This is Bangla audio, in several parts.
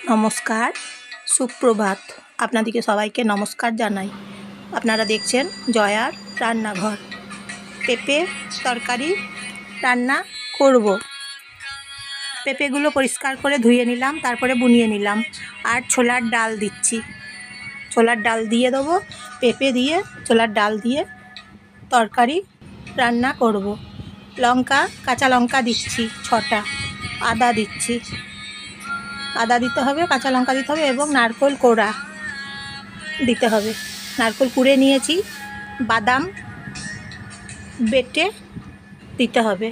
নমস্কার, সুপ্রভাত। আপনাদেরকে সবাইকে নমস্কার জানাই। আপনারা দেখছেন জয়ার রান্নাঘর। পেঁপে তরকারি রান্না করব। পেঁপেগুলো পরিষ্কার করে ধুয়ে নিলাম, তারপরে বুনিয়ে নিলাম। আর ছোলার ডাল দিচ্ছি। ছোলার ডাল দিয়ে দেবো, পেঁপে দিয়ে ছোলার ডাল দিয়ে তরকারি রান্না করব। কাঁচা লঙ্কা দিচ্ছি 6টা, আদা দিচ্ছি, আদা দিতে হবে, কাঁচা লঙ্কা দিতে হবে এবং নারকেল কোড়া দিতে হবে। নারকেল কুড়ে নিয়েছি, বাদাম বেটে দিতে হবে,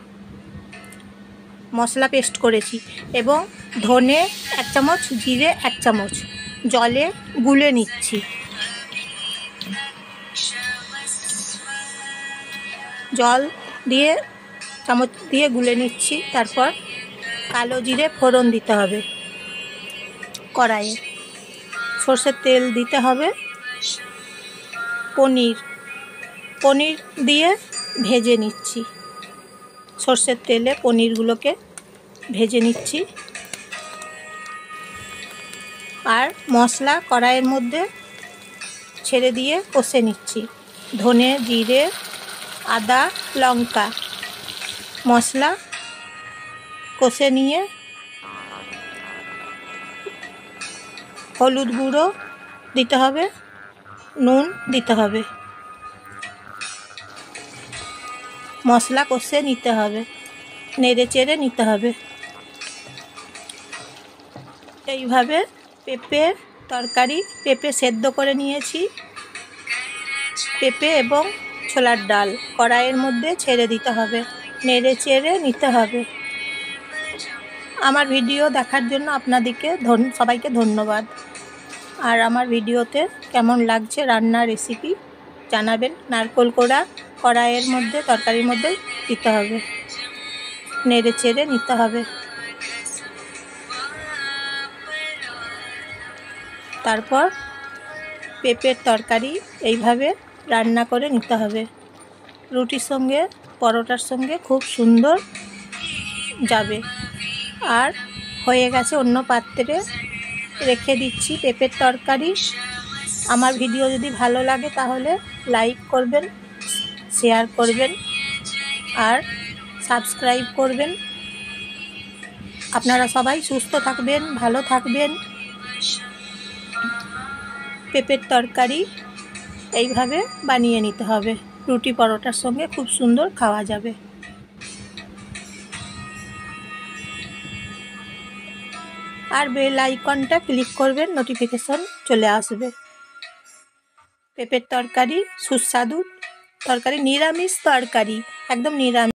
মশলা পেস্ট করেছি এবং ধনে 1 চামচ, জিরে 1 চামচ জলে গুলে নিচ্ছি। জল দিয়ে চামচ দিয়ে গুলে নিচ্ছি। তারপর কালো জিরে ফোড়ন দিতে হবে। কড়াইয়ে সর্ষের তেল দিতে হবে। পনির দিয়ে ভেজে নিচ্ছি। সর্ষের তেলে পনিরগুলোকে ভেজে নিচ্ছি। আর মশলা কড়াইয়ের মধ্যে ছেড়ে দিয়ে কষে নিচ্ছি। ধনে, জিরে, আদা, লঙ্কা মশলা কষে নিয়ে হলুদ গুঁড়ো দিতে হবে, নুন দিতে হবে, মশলা কষে নিতে হবে, নেড়ে চেড়ে নিতে হবে। এইভাবে পেঁপে সেদ্ধ করে নিয়েছি। পেঁপে এবং ছোলার ডাল কড়াইয়ের মধ্যে ছেড়ে দিতে হবে, নেড়ে চেড়ে নিতে হবে। আমার ভিডিও দেখার জন্য আপনাদেরকে সবাইকে ধন্যবাদ। আর আমার ভিডিওতে কেমন লাগছে রান্নার রেসিপি জানাবেন। নারকেল কোড়া কড়াইয়ের মধ্যে তরকারির মধ্যে দিতে হবে, নেড়ে চেড়ে নিতে হবে। তারপর পেঁপের তরকারি এইভাবে রান্না করে নিতে হবে। রুটির সঙ্গে, পরোটার সঙ্গে খুব সুন্দর যাবে। আর হয়ে গেছে, অন্য পাত্রে রেখে দিচ্ছি পেঁপের তরকারি। আমার ভিডিও যদি ভালো লাগে তাহলে লাইক করবেন, শেয়ার করবেন আর সাবস্ক্রাইব করবেন। আপনারা সবাই সুস্থ থাকবেন, ভালো থাকবেন। পেঁপের তরকারি এইভাবে বানিয়ে নিতে হবে। রুটি পরোটার সঙ্গে খুব সুন্দর খাওয়া যাবে। আর বেল আইকনটা ক্লিক করবেন, নোটিফিকেশন চলে আসবে। পেঁপের তরকারি সুস্বাদু তরকারি, নিরামিষ তরকারি, একদম নিরামিষ।